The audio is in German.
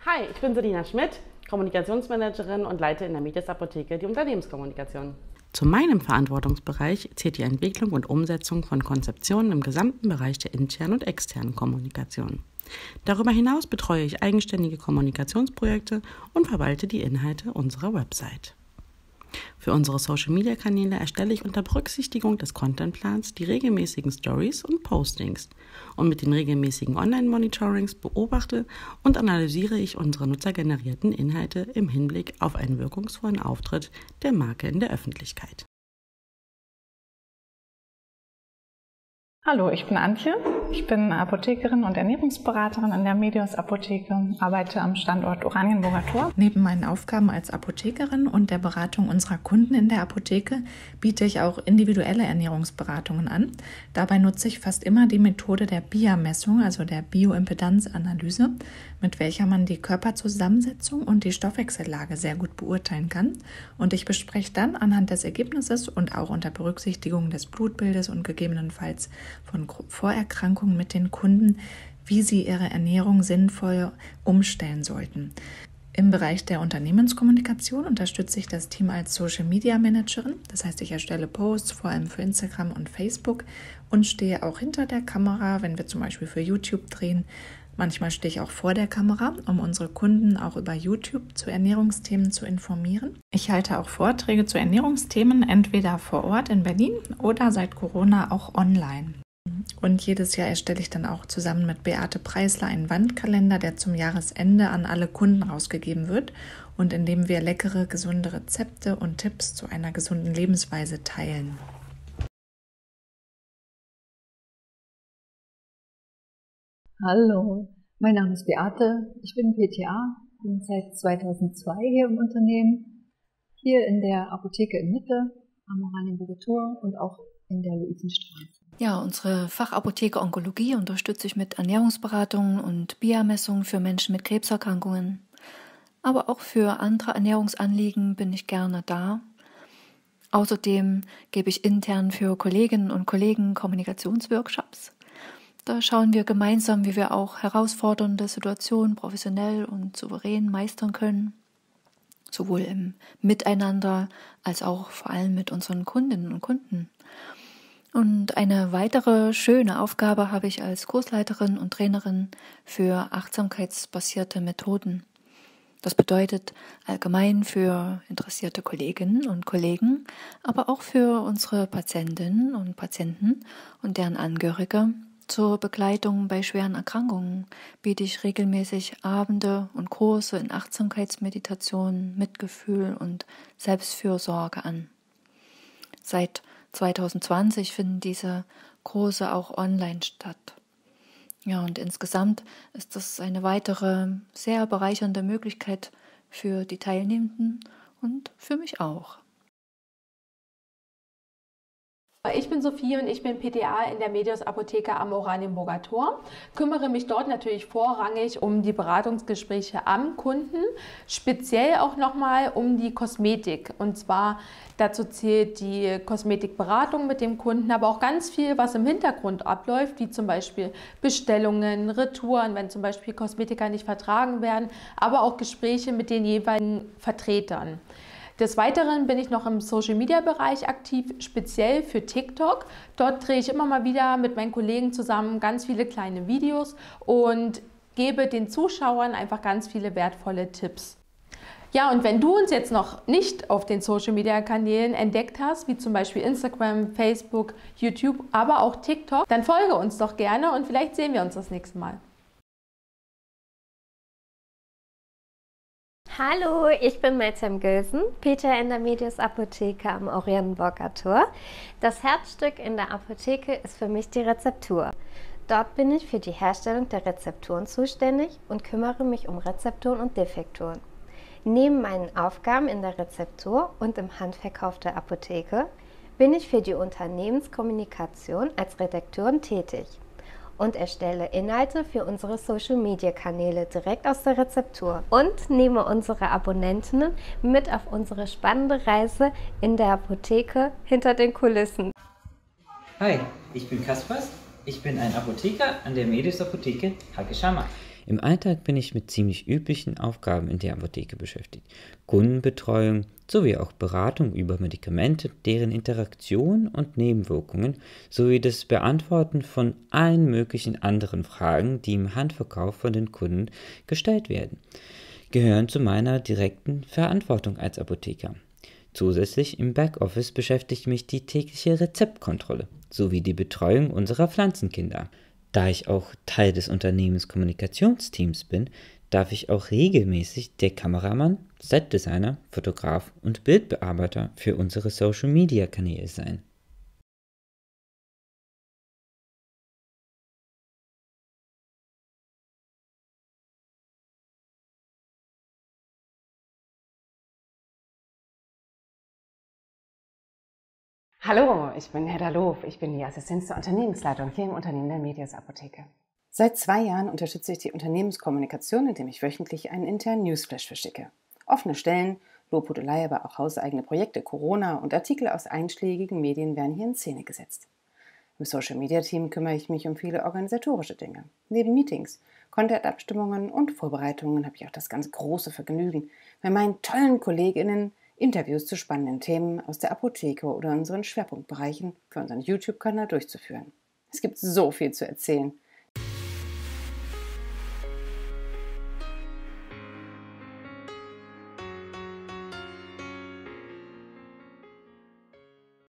Hi, ich bin Selina Schmidt, Kommunikationsmanagerin und leite in der Medias Apotheke die Unternehmenskommunikation. Zu meinem Verantwortungsbereich zählt die Entwicklung und Umsetzung von Konzeptionen im gesamten Bereich der internen und externen Kommunikation. Darüber hinaus betreue ich eigenständige Kommunikationsprojekte und verwalte die Inhalte unserer Website. Für unsere Social-Media-Kanäle erstelle ich unter Berücksichtigung des Contentplans die regelmäßigen Stories und Postings. Und mit den regelmäßigen Online-Monitorings beobachte und analysiere ich unsere nutzergenerierten Inhalte im Hinblick auf einen wirkungsvollen Auftritt der Marke in der Öffentlichkeit. Hallo, ich bin Antje. Ich bin Apothekerin und Ernährungsberaterin in der Medias Apotheke, arbeite am Standort Oranienburger Tor. Neben meinen Aufgaben als Apothekerin und der Beratung unserer Kunden in der Apotheke biete ich auch individuelle Ernährungsberatungen an. Dabei nutze ich fast immer die Methode der BIA-Messung, also der Bioimpedanzanalyse, mit welcher man die Körperzusammensetzung und die Stoffwechsellage sehr gut beurteilen kann. Und ich bespreche dann anhand des Ergebnisses und auch unter Berücksichtigung des Blutbildes und gegebenenfalls von Vorerkrankungen mit den Kunden, wie sie ihre Ernährung sinnvoll umstellen sollten. Im Bereich der Unternehmenskommunikation unterstütze ich das Team als Social Media Managerin. Das heißt, ich erstelle Posts, vor allem für Instagram und Facebook, und stehe auch hinter der Kamera, wenn wir zum Beispiel für YouTube drehen. Manchmal stehe ich auch vor der Kamera, um unsere Kunden auch über YouTube zu Ernährungsthemen zu informieren. Ich halte auch Vorträge zu Ernährungsthemen, entweder vor Ort in Berlin oder seit Corona auch online. Und jedes Jahr erstelle ich dann auch zusammen mit Beate Preisler einen Wandkalender, der zum Jahresende an alle Kunden rausgegeben wird und in dem wir leckere, gesunde Rezepte und Tipps zu einer gesunden Lebensweise teilen. Hallo, mein Name ist Beate, ich bin PTA, bin seit 2002 hier im Unternehmen, hier in der Apotheke in Mitte, am Oranienburger Tor und auch in der Luisenstraße. Ja, unsere Fachapotheke Onkologie unterstütze ich mit Ernährungsberatungen und BIA-Messungen für Menschen mit Krebserkrankungen. Aber auch für andere Ernährungsanliegen bin ich gerne da. Außerdem gebe ich intern für Kolleginnen und Kollegen Kommunikationsworkshops. Da schauen wir gemeinsam, wie wir auch herausfordernde Situationen professionell und souverän meistern können. Sowohl im Miteinander als auch vor allem mit unseren Kundinnen und Kunden. Und eine weitere schöne Aufgabe habe ich als Kursleiterin und Trainerin für achtsamkeitsbasierte Methoden. Das bedeutet allgemein für interessierte Kolleginnen und Kollegen, aber auch für unsere Patientinnen und Patienten und deren Angehörige. Zur Begleitung bei schweren Erkrankungen biete ich regelmäßig Abende und Kurse in Achtsamkeitsmeditation, Mitgefühl und Selbstfürsorge an. Seit 2020 finden diese Kurse auch online statt. Ja, und insgesamt ist das eine weitere sehr bereichernde Möglichkeit für die Teilnehmenden und für mich auch. Ich bin Sophie und ich bin PTA in der Medias Apotheke am Oranienburger Tor. Kümmere mich dort natürlich vorrangig um die Beratungsgespräche am Kunden, speziell auch nochmal um die Kosmetik. Und zwar dazu zählt die Kosmetikberatung mit dem Kunden, aber auch ganz viel, was im Hintergrund abläuft, wie zum Beispiel Bestellungen, Retouren, wenn zum Beispiel Kosmetika nicht vertragen werden, aber auch Gespräche mit den jeweiligen Vertretern. Des Weiteren bin ich noch im Social-Media-Bereich aktiv, speziell für TikTok. Dort drehe ich immer mal wieder mit meinen Kollegen zusammen ganz viele kleine Videos und gebe den Zuschauern einfach ganz viele wertvolle Tipps. Ja, und wenn du uns jetzt noch nicht auf den Social-Media-Kanälen entdeckt hast, wie zum Beispiel Instagram, Facebook, YouTube, aber auch TikTok, dann folge uns doch gerne und vielleicht sehen wir uns das nächste Mal. Hallo, ich bin Meltem Gülsen, PTA in der Medias Apotheke am Oranienburger Tor. Das Herzstück in der Apotheke ist für mich die Rezeptur. Dort bin ich für die Herstellung der Rezepturen zuständig und kümmere mich um Rezepturen und Defekturen. Neben meinen Aufgaben in der Rezeptur und im Handverkauf der Apotheke bin ich für die Unternehmenskommunikation als Redakteurin tätig und erstelle Inhalte für unsere Social-Media-Kanäle direkt aus der Rezeptur und nehme unsere Abonnentinnen mit auf unsere spannende Reise in der Apotheke hinter den Kulissen. Hi, ich bin Kaspers, ich bin ein Apotheker an der Medias Apotheke Hacke Scharmach. Im Alltag bin ich mit ziemlich üblichen Aufgaben in der Apotheke beschäftigt. Kundenbetreuung sowie auch Beratung über Medikamente, deren Interaktion und Nebenwirkungen sowie das Beantworten von allen möglichen anderen Fragen, die im Handverkauf von den Kunden gestellt werden, gehören zu meiner direkten Verantwortung als Apotheker. Zusätzlich im Backoffice beschäftigt mich die tägliche Rezeptkontrolle sowie die Betreuung unserer Pflanzenkinder. Da ich auch Teil des Unternehmenskommunikationsteams bin, darf ich auch regelmäßig der Kameramann, Setdesigner, Fotograf und Bildbearbeiter für unsere Social-Media-Kanäle sein. Hallo, ich bin Hedda Loof. Ich bin die Assistenz der Unternehmensleitung hier im Unternehmen der Medios Apotheke. Seit 2 Jahren unterstütze ich die Unternehmenskommunikation, indem ich wöchentlich einen internen Newsflash verschicke. Offene Stellen, Lobhudelei, aber auch hauseigene Projekte, Corona und Artikel aus einschlägigen Medien werden hier in Szene gesetzt. Im Social-Media-Team kümmere ich mich um viele organisatorische Dinge. Neben Meetings, Content-Abstimmungen und Vorbereitungen habe ich auch das ganz große Vergnügen, bei meinen tollen KollegInnen Interviews zu spannenden Themen aus der Apotheke oder unseren Schwerpunktbereichen für unseren YouTube-Kanal durchzuführen. Es gibt so viel zu erzählen.